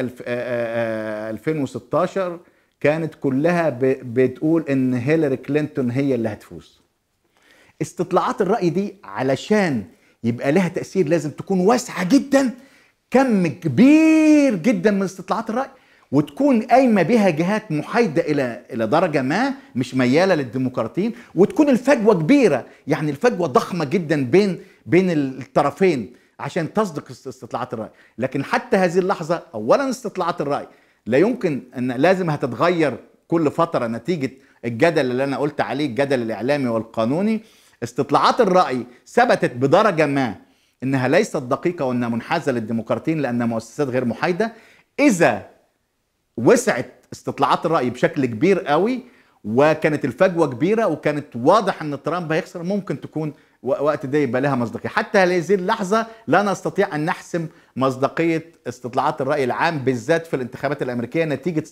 2016 كانت كلها بتقول إن هيلاري كلينتون هي اللي هتفوز. استطلاعات الرأي دي علشان يبقى لها تأثير لازم تكون واسعة جدا، كم كبير جدا من استطلاعات الرأي، وتكون قايمة بها جهات محايدة إلى درجة ما، مش ميالة للديمقراطيين، وتكون الفجوة كبيرة، يعني الفجوة ضخمة جدا بين الطرفين عشان تصدق استطلاعات الرأي. لكن حتى هذه اللحظة، أولا استطلاعات الرأي لا يمكن أن لازم هتتغير كل فترة نتيجة الجدل اللي أنا قلت عليه، الجدل الإعلامي والقانوني. استطلاعات الرأي ثبتت بدرجة ما انها ليست دقيقة وانها منحازة للديمقراطيين لانها مؤسسات غير محايدة. اذا وسعت استطلاعات الرأي بشكل كبير قوي وكانت الفجوة كبيرة وكانت واضح ان ترامب هيخسر، ممكن تكون وقت ده يبقى لها مصداقية. حتى هذه اللحظة لا نستطيع ان نحسم مصداقية استطلاعات الرأي العام بالذات في الانتخابات الامريكية نتيجة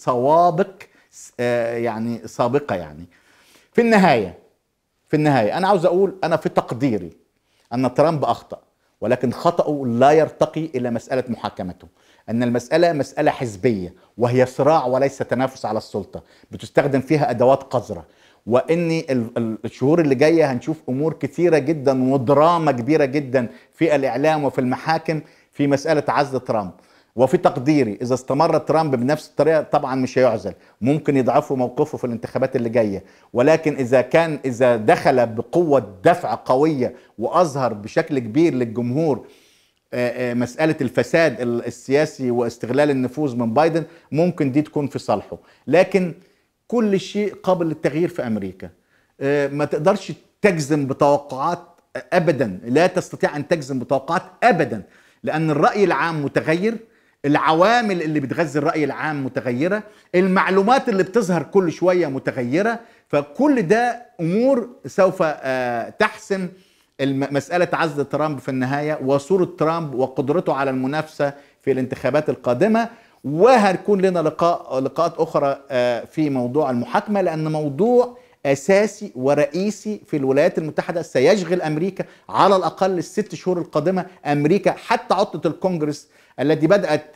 يعني سابقة. يعني في النهاية انا عاوز اقول، انا في تقديري ان ترامب اخطأ، ولكن خطأه لا يرتقي إلى مسألة محاكمته. أن المسألة مسألة حزبية، وهي صراع وليس تنافس على السلطة، بتستخدم فيها أدوات قذرة. وإن الشهور اللي جاية هنشوف أمور كثيرة جدا ودراما كبيرة جدا في الإعلام وفي المحاكم في مسألة عزل ترامب. وفي تقديري إذا استمر ترامب بنفس الطريقة طبعا مش هيعزل، ممكن يضعفوا موقفه في الانتخابات اللي جاية. ولكن إذا دخل بقوة دفع قوية وأظهر بشكل كبير للجمهور مسألة الفساد السياسي واستغلال النفوذ من بايدن، ممكن دي تكون في صالحه. لكن كل شيء قابل للتغيير في أمريكا. ما تقدرش تجزم بتوقعات أبدا، لا تستطيع أن تجزم بتوقعات أبدا، لأن الرأي العام متغير، العوامل اللي بتغذي الرأي العام متغيرة، المعلومات اللي بتظهر كل شوية متغيرة. فكل ده أمور سوف تحسم مسألة عزل ترامب في النهاية، وصورة ترامب وقدرته على المنافسة في الانتخابات القادمة. وهنكون لنا لقاءات أخرى في موضوع المحاكمة، لأن موضوع أساسي ورئيسي في الولايات المتحدة سيشغل أمريكا على الأقل الست شهور القادمة. أمريكا حتى عطلة الكونجرس التي بدأت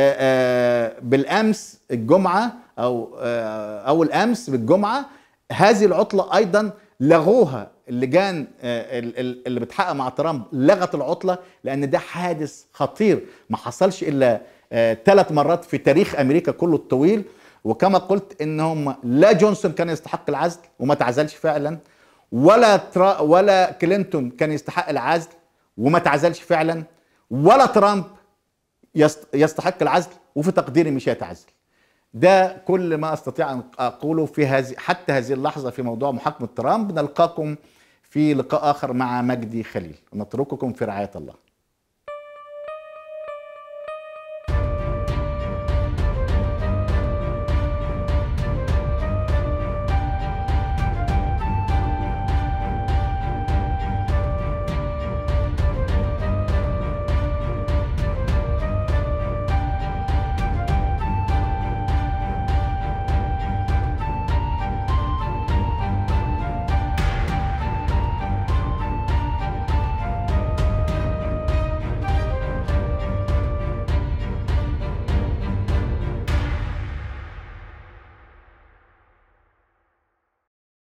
بالأمس الجمعة أو الأمس بالجمعة، هذه العطلة أيضا لغوها اللجان اللي بتحقق مع ترامب، لغت العطلة، لأن ده حادث خطير ما حصلش إلا 3 مرات في تاريخ أمريكا كله الطويل. وكما قلت إنهم لا جونسون كان يستحق العزل وما تعزلش فعلا، ولا كلينتون كان يستحق العزل وما تعزلش فعلا، ولا ترامب يستحق العزل وفي تقديري مش هيتعزل. ده كل ما استطيع ان اقوله في حتى هذه اللحظه في موضوع محاكمه ترامب. نلقاكم في لقاء اخر مع مجدي خليل، نترككم في رعايه الله.